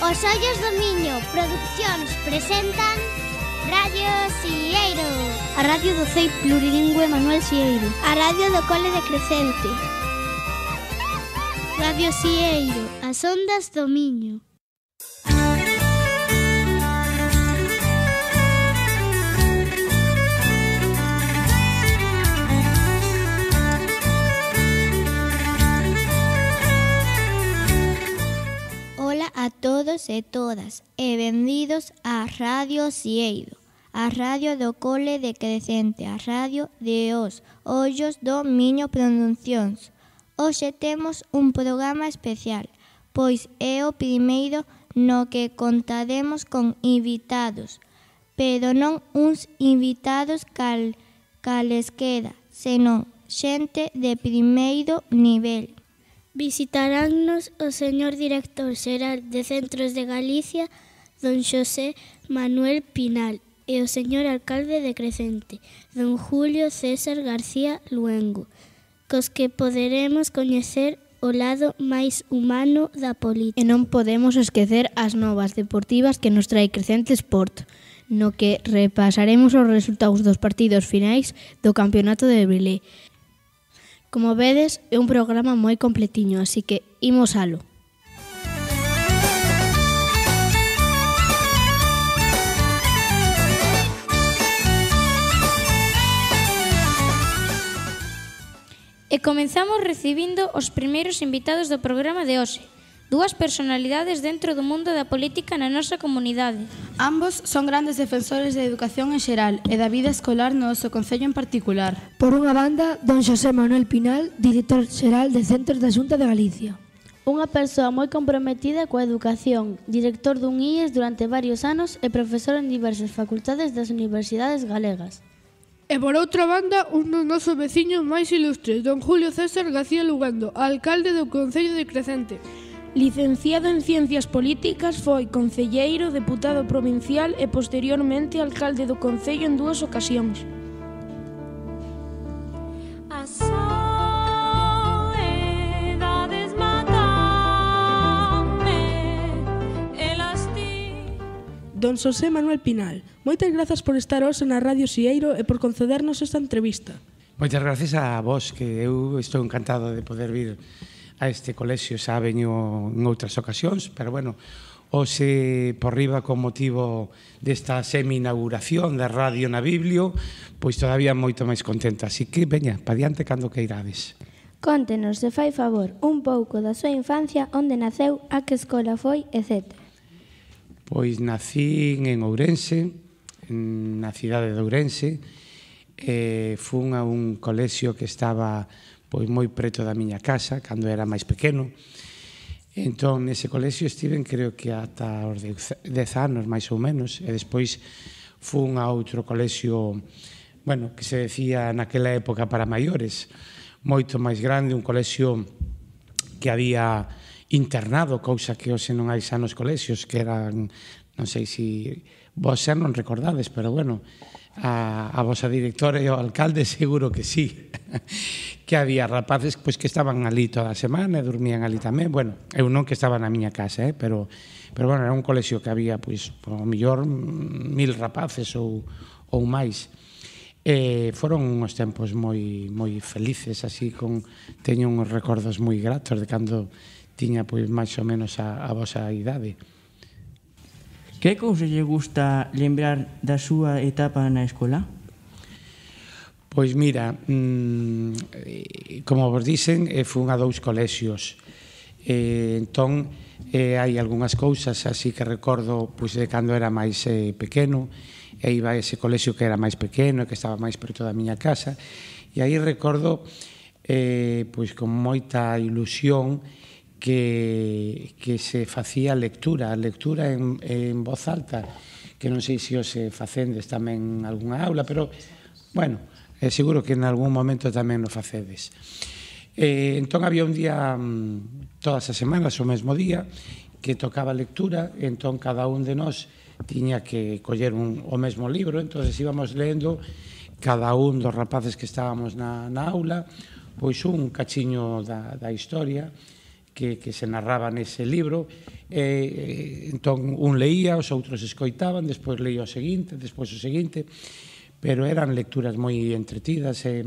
Os Ollos do Miño Producións presentan Radio Sieiro, a radio do CEI plurilingüe Manuel Sieiro, a radio do Cole de Crecente. Radio Sieiro, as ondas do Miño. Ola a todos e todas e benvidos a Radio Sieiro, a radio do Cole de Crecente, a radio de Os Ollos do Miño Producións. Hoxe temos un programa especial, pois é o primeiro no que contaremos con invitados, pero non uns invitados calesquera, senón xente de primeiro nivel. Visitaránnos o señor director xeral de Centros de Galicia, don Xosé Manuel Pinal, e o señor alcalde de Crecente, don Julio César García Luengo, cos que poderemos coñecer o lado máis humano da política. E non podemos esquecer as novas deportivas que nos trae Crecente Sport, no que repasaremos os resultados dos partidos finais do Campeonato de Brilé. Como vedes, é un programa moi completiño, así que imos alo. E comenzamos recibindo os primeiros invitados do programa de hoxe. Dúas personalidades dentro do mundo da política na nosa comunidade. Ambos son grandes defensores da educación en xeral e da vida escolar no noso concello en particular. Por unha banda, don Xosé Manuel Pinal, director xeral de Centros da Xunta de Galicia. Unha persoa moi comprometida coa educación, director dun IES durante varios anos e profesor en diversas facultades das universidades galegas. E por outra banda, un dos nosos veciños máis ilustres, don Julio César García Luengo, alcalde do concello de Crecente. Licenciado en Ciencias Políticas, foi concelleiro, deputado provincial e posteriormente alcalde do concello en 2 ocasións. Don Xosé Manuel Pinal, moitas grazas por estar hoxe na Radio Sieiro e por concedernos esta entrevista. Moitas gracias a vos, que eu estou encantado de poder vir a este colexio, xa veño en outras ocasións, pero bueno, hoxe por riba con motivo desta semi-inauguración da radio na Biblio, pois todavía moito máis contenta, así que veña, pa diante cando que irades. Contenos, se fai favor, un pouco da súa infancia, onde naceu, a que escola foi, etc. Pois nací en Ourense, na cidade de Ourense, fun a un colexio que estaba pois moi preto da miña casa, cando era máis pequeno. Entón, nese colexio estiven, creo que ata os 10 anos, máis ou menos, e despois fun a outro colexio, bueno, que se decía naquela época para maiores, moito máis grande, un colexio que había internado, cousa que hoxe non hai xa nos colexios, que eran, non sei se vos xa non recordades, pero bueno, a vosa directora e o alcalde seguro que sí, que había rapaces pois que estaban ali toda a semana e dormían ali tamén, bueno, eu non que estaba na miña casa, pero bueno, era un colexio que había pois, ao mellor 1000 rapaces ou máis. Foron uns tempos moi felices, así teño uns recordos moi gratos de cando tiña pois máis ou menos a vosa idade. Que cousa lle gusta lembrar da súa etapa na escola? Pois mira, como vos dicen, fun a 2 colexios. Entón, hai algunhas cousas así que recordo pois de cando era máis pequeno, e iba a ese colexio que era máis pequeno, que estaba máis preto da miña casa, e aí recordo pois con moita ilusión que se facía lectura en voz alta, que non sei se os facendes tamén en algunha aula, pero, bueno, seguro que en algún momento tamén o facedes. Entón, había un día, todas as semanas, o mesmo día, que tocaba lectura, entón cada un de nós tiña que coller o mesmo libro, entón íbamos lendo cada un dos rapaces que estábamos na aula, pois un cachiño da historia, que se narraba nese libro. Entón, un leía, os outros escoitaban, despois leía o seguinte, despois o seguinte, pero eran lecturas moi entretidas e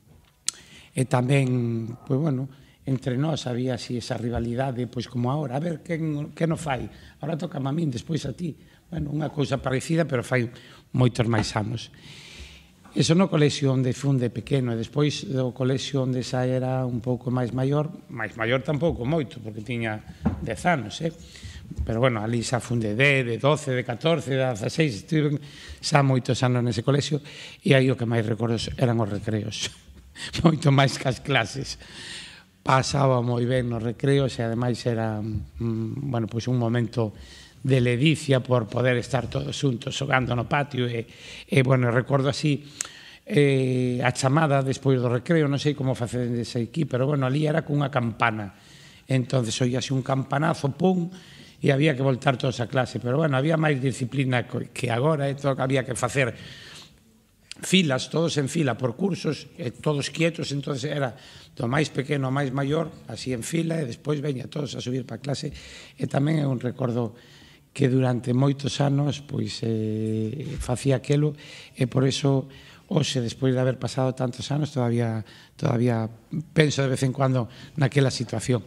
tamén, pois, bueno, entre nós había así esa rivalidade, pois como ahora, a ver, quen o fai? Ahora toca a min, despois a ti. Bueno, unha cousa parecida, pero fai moitos máis anos. Iso no colexio onde fun de pequeno, e despois do colexio onde xa era un pouco máis maior tampouco moito, porque tiña 10 anos, pero bueno, ali xa fun de 10, de 12, de 14, de 16, estive xa moitos anos nese colexio, e aí o que máis recordo eran os recreos, moito máis que as clases. Pasaba moi ben nos recreos e ademais era, bueno, pois un momento de ledicia por poder estar todos xuntos xogando no patio e bueno, recordo así a chamada despois do recreo, non sei como facedes aquí, pero bueno, ali era cunha campana, entonces oíase un campanazo, pum, e había que voltar todos a clase, pero bueno, había máis disciplina que agora, había que facer filas, todos en fila por cursos, todos quietos, entonces era do máis pequeno ao máis maior, así en fila, e despois veña todos a subir para a clase, e tamén é un recordo que durante moitos anos pois facía aquelo, e por iso hoxe, despois de haber pasado tantos anos, todavía penso de vez en cuando naquela situación.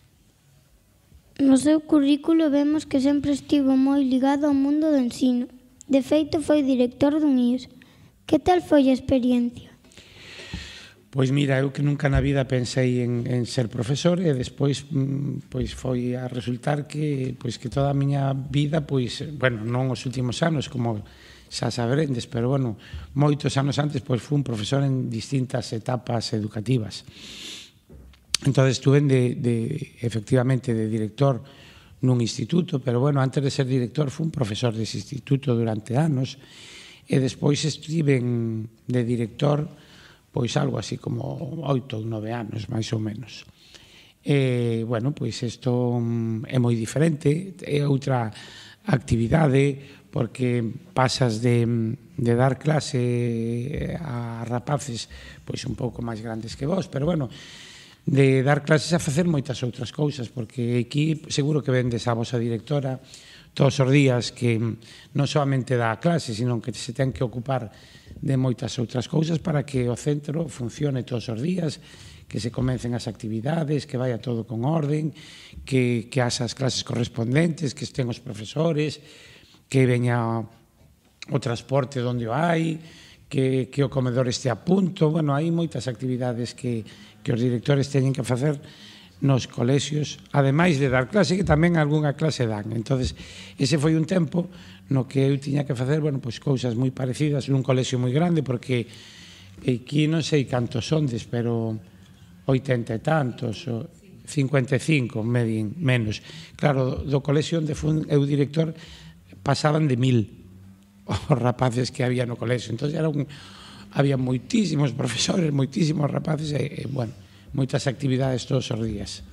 No seu currículo vemos que sempre estivo moi ligado ao mundo do ensino. De feito, foi director dun IES. Que tal foi a experiencia? Pois mira, eu que nunca na vida pensei en ser profesor, e despois pois foi a resultar que toda a miña vida, pois, bueno, non os últimos anos, como xa saberendes, pero bueno, moitos anos antes, pois fui un profesor en distintas etapas educativas. Entón, estuve efectivamente de director nun instituto, pero bueno, antes de ser director fui un profesor dese instituto durante anos, e despois estive de director pois algo así como 8 ou 9 anos, máis ou menos. Bueno, pois isto é moi diferente, é outra actividade, porque pasas de dar clase a rapaces pois un pouco máis grandes que vos, pero bueno, de dar clases a facer moitas outras cousas, porque aquí seguro que vendes a vosa directora todos os días que non solamente dá clase, sino que se ten que ocupar de moitas outras cousas para que o centro funcione todos os días, que se comecen as actividades, que vaya todo con orden, que haxa as clases correspondentes, que estén os profesores, que veña o transporte onde o hai, que o comedor este a punto. Bueno, hai moitas actividades que os directores teñen que facer nos colexios, ademais de dar clase, que tamén algunha clase dan. Entonces, ese foi un tempo no que eu tiña que facer, bueno, pois cousas moi parecidas nun colexio moi grande, porque aquí non sei cantos sondes, pero 80 e tantos, 55, menos. Claro, do colexio onde fui eu director, pasaban de 1000 os rapaces que había no colexio. Entón, había moitísimos profesores, moitísimos rapaces, e, bueno, moitas actividades todos os días.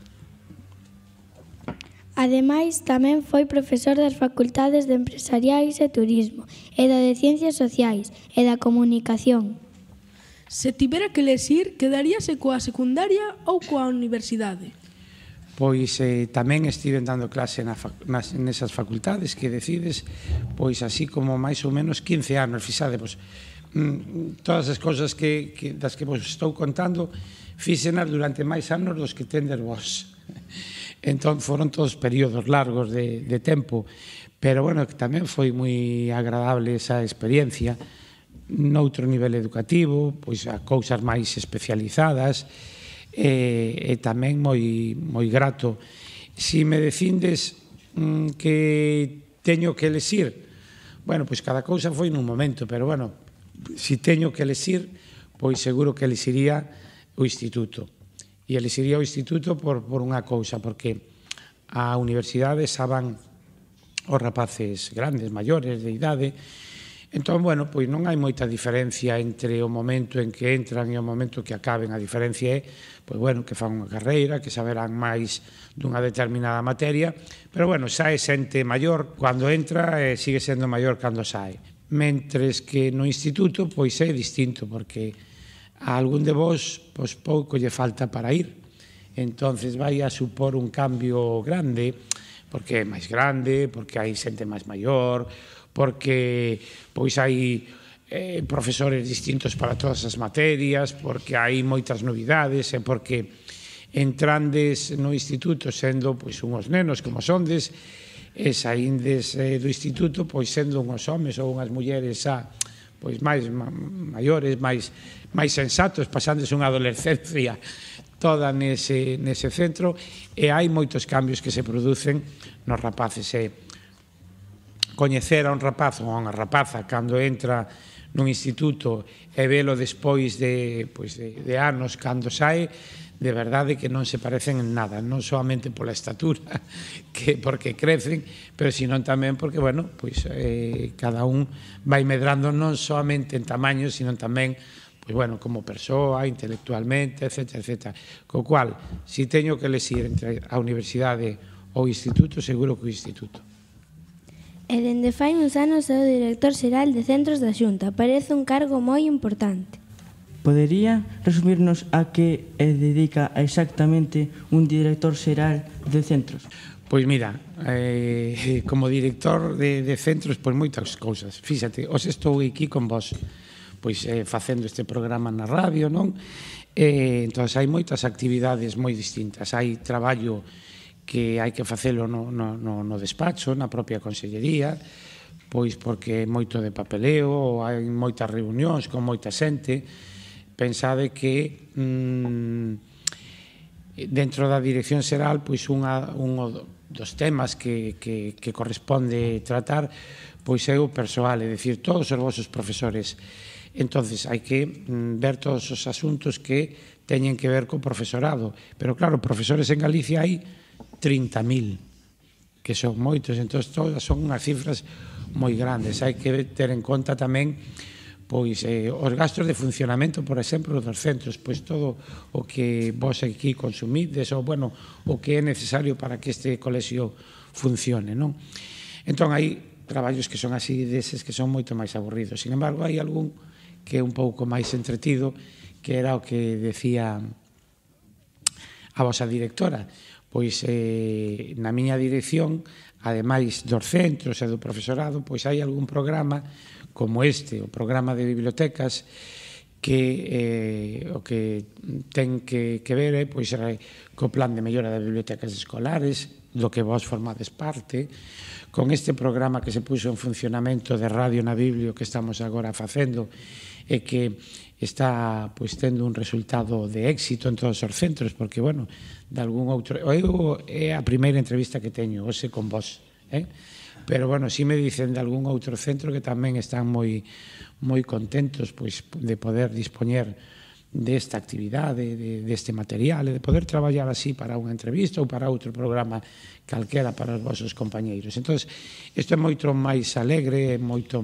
Ademais, tamén foi profesor das facultades de Empresariais e Turismo, e da de Ciencias Sociais, e da Comunicación. Se tivera que lesir, quedaríase coa secundaria ou coa universidade? Pois tamén estiven dando clase nesas facultades que decides, pois así como máis ou menos 15 anos, fixade, pois todas as cousas das que vos estou contando, fixenas durante máis anos dos que tendes vos. Entón, foron todos períodos largos de tempo, pero, bueno, tamén foi moi agradable esa experiencia noutro nivel educativo, pois a cousas máis especializadas, e tamén moi grato. Si me decindes que teño que elexir, bueno, pois cada cousa foi nun momento, pero, bueno, si teño que elexir, pois seguro que elexiría o instituto. E elexiría o instituto por unha cousa, porque a universidade xa van os rapaces grandes, maiores, de idade. Entón, bueno, pois non hai moita diferencia entre o momento en que entran e o momento que acaben. A diferencia é, pois, bueno, que fan unha carreira, que saberán máis dunha determinada materia, pero, bueno, xa é xente maior cando entra e sigue sendo maior cando sae. Mentres que no instituto, pois é distinto, porque a algún de vos, pois pouco lle falta para ir. entonces vai a supor un cambio grande, porque é máis grande, porque hai xente máis maior, porque pois hai profesores distintos para todas as materias, porque hai moitas novidades e porque entrandes no instituto sendo pois unhos nenos como sondes e saíndes do instituto pois sendo unhos homes ou unhas mulleres xa pois máis maiores, máis sensatos, pasándes unha adolescencia toda nese centro, e hai moitos cambios que se producen nos rapaces. Coñecer a un rapaz ou a unha rapaza cando entra nun instituto e velo despois de anos cando sae, de verdade que non se parecen en nada, non solamente pola estatura, porque crecen, pero senón tamén porque, bueno, pois cada un vai medrando non solamente en tamaño, senón tamén, pois, bueno, como persoa, intelectualmente, etc., etc. Co cual, se teño que elegir entre a universidade ou o instituto, seguro que o instituto. E dende fai uns anos é o director xeral de centros da Xunta. Parece un cargo moi importante. Podería resumirnos a que dedica exactamente un director xeral de centros? Pois mira, como director de centros, pois moitas cousas. Fíxate, hoxe estou aquí con vos, pois facendo este programa na radio, non? Entón, hai moitas actividades moi distintas. Hai traballo que hai que facelo no despacho, na propia consellería, pois porque é moito de papeleo, hai moitas reunións con moita xente. Pensade que dentro da dirección xeral, pois un dos temas que corresponde tratar, pois é o persoal, é dicir, todos os vosos profesores. Entonces, hai que ver todos os asuntos que teñen que ver co profesorado. Pero claro, profesores en Galicia hai 30.000, que son moitos, entón todas son unhas cifras moi grandes. Hai que ter en conta tamén pois os gastos de funcionamento, por exemplo, dos centros, pois todo o que vos aquí consumides, ou, bueno, o que é necesario para que este colexio funcione, non? Entón, hai traballos que son así deses que son moito máis aburridos. Sin embargo, hai algún que é un pouco máis entretido, que era o que decía a vosa directora. Pois na miña dirección, ademais dos centros e do profesorado, pois hai algún programa como este, o programa de bibliotecas, que o que ten que ver pois co plan de mellora das bibliotecas escolares, do que vos formades parte, con este programa que se puxo en funcionamento de Radio na Biblio que estamos agora facendo e que está pois tendo un resultado de éxito en todos os centros, porque, bueno, de algún outro... É a primeira entrevista que teño hoxe con vos, pero, bueno, si me dicen de algún outro centro que tamén están moi contentos pois de poder dispoñer desta actividade, deste material, e de poder traballar así para unha entrevista ou para outro programa calquera para os vosos compañeiros. Entón, isto é moito máis alegre, moito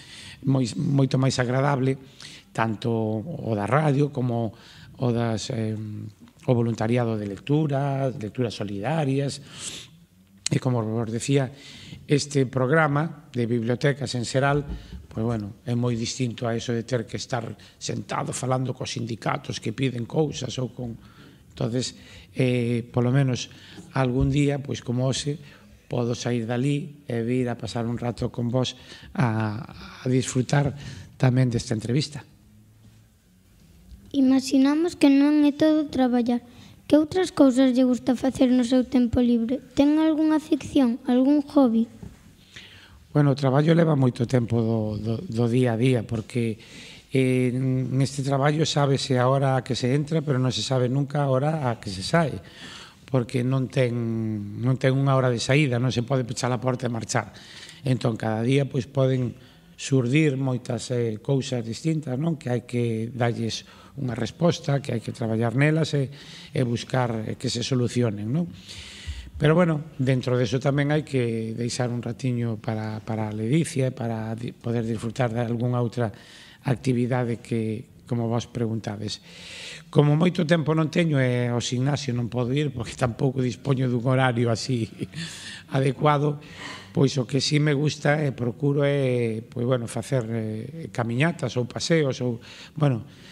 máis agradable, tanto o da radio como o voluntariado de lecturas solidarias, e como vos decía, este programa de bibliotecas en xeral, pois, bueno, é moi distinto a eso de ter que estar sentado falando cos sindicatos que piden cousas ou con... Entonces, polo menos algún día, pois como hoxe, podo sair dali e vir a pasar un rato con vos a disfrutar tamén desta entrevista. Imaginamos que non é todo traballar. Que outras cousas lle gusta facer no seu tempo libre? Ten algunha ficción, algún hobby? Bueno, o traballo leva moito tempo do día a día, porque neste traballo sábese a hora a que se entra, pero non se sabe nunca a hora a que se sae, porque non ten unha hora de saída, non se pode pechar a porta e marchar. Entón, cada día pois poden surdir moitas cousas distintas, non? Que hai que darlles unha resposta, que hai que traballar nelas e buscar que se solucionen, non? Pero, bueno, dentro deso tamén hai que deixar un ratiño para a ledicia e para poder disfrutar de algunha outra actividade que, como vos preguntades. Como moito tempo non teño e ao gimnasio non podo ir porque tampouco dispoño dun horario así adecuado, pois o que sí me gusta e procuro é, pois, bueno, facer camiñatas ou paseos ou, bueno,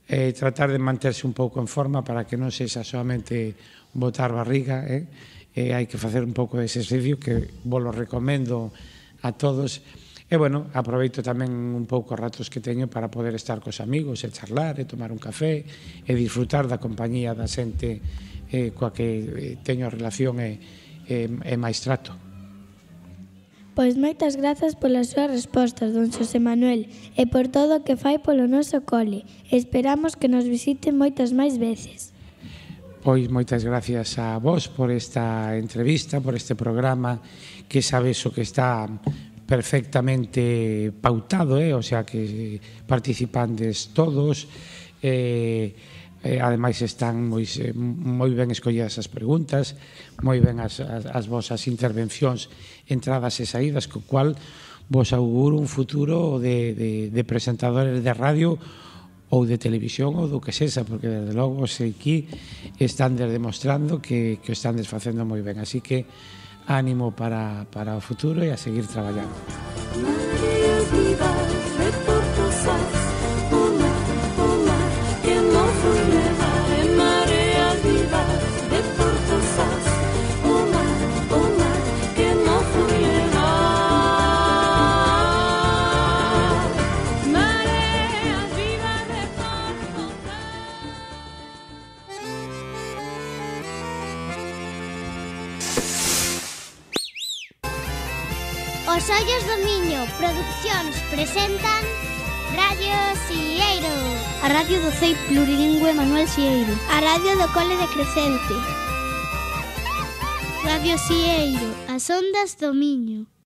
tratar de manterse un pouco en forma para que non sexa somente botar barriga, hai que facer un pouco de exercicio que vos lo recomendo a todos. E, bueno, aproveito tamén un pouco os ratos que teño para poder estar cos amigos e charlar e tomar un café e disfrutar da compañía da xente coa que teño relación e máis trato. Pois moitas grazas polas súas respostas, don Xosé Manuel, e por todo o que fai polo noso cole. Esperamos que nos visite moitas máis veces. Pois moitas gracias a vos por esta entrevista, por este programa, que sabes o que está perfectamente pautado, o sea que participantes todos, ademais están moi ben escollidas as preguntas, moi ben as vosas intervencións, entradas e saídas, co cual vos auguro un futuro de presentadores de radio ou de televisión ou do que sexa, porque desde logo sei que están demostrando que o están desfacendo moi ben, así que ánimo para o futuro e a seguir traballando. Os Ollos do Miño Producións presentan Radio Sieiro, a radio do CEI plurilingüe Manuel Sieiro, a radio do Cole de Crecente. Radio Sieiro, as ondas do Miño.